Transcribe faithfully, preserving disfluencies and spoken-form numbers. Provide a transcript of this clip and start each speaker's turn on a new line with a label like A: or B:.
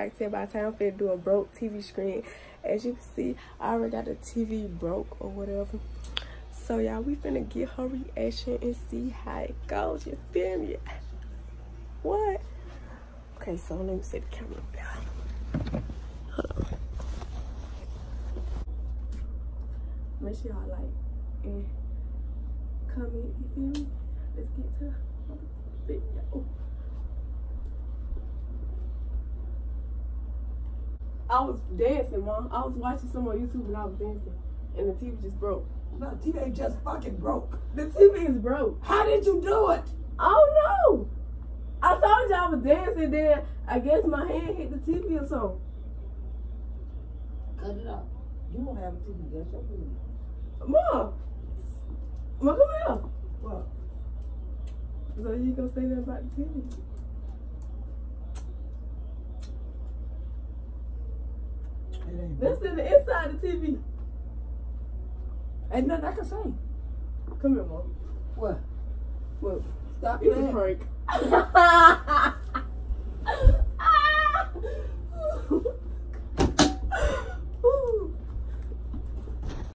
A: like ten by ten. I'm finna do a broke T V screen. As you can see, I already got the T V broke or whatever. So y'all, we finna get her reaction and see how it goes. You feel me? What? Okay, so let me set the camera down. Hold on. Make sure y'all like and comment, you feel me? Let's get to the video. I was dancing, Mom. I was watching some on YouTube and I was dancing. And the T V just broke.
B: No, the T V ain't just fucking broke.
A: The T V is broke.
B: How did you do it?
A: I don't know. I told you I was dancing, then I guess my hand hit the T V or something.
B: Cut it out. You won't have a T V. That's your business.
A: Mom. Mom, come here.
B: What?
A: So you gonna say that about the T V?
B: It ain't
A: This
B: broke.
A: is the inside of the T V.
B: Ain't nothing I can say.
A: Come here, Mom.
B: What?
A: Look.
B: Stop
A: It's
B: playing.
A: a prank.